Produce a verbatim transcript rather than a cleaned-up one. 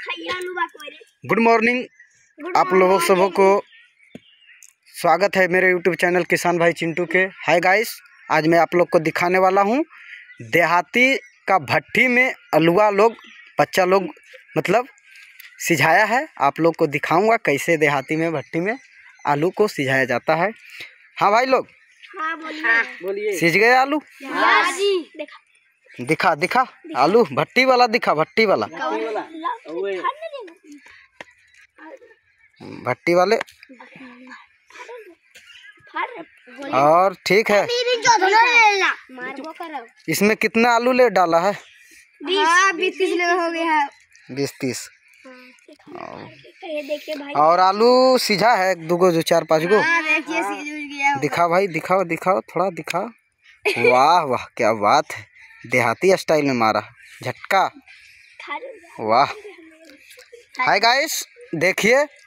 Good morning आप लोगों सबों को स्वागत है मेरे यूट्यूब चैनल किसान भाई चिंटू के। हाय गाइस, आज मैं आप लोग को दिखाने वाला हूँ देहाती का भट्टी में अलुआ लोग बच्चा लोग मतलब सिझाया है। आप लोग को दिखाऊंगा कैसे देहाती में भट्टी में आलू को सिझाया जाता है। हाँ भाई लोग, हाँ बोलिए। सिझ गए आलू? हाँ जी। दिखा दिखा आलू भट्टी वाला दिखा, भट्टी वाला भट्टी वाले। और ठीक है, इसमें कितना आलू ले डाला है? बीस तीस हो गया है। बीस तीस। और आलू सीझा है दो गो जो चार पाँच गो? दिखा भाई, दिखाओ दिखाओ थोड़ा दिखाओ। वाह वाह, क्या बात है, देहाती स्टाइल में मारा झटका। वाह। हाय गाइस, देखिए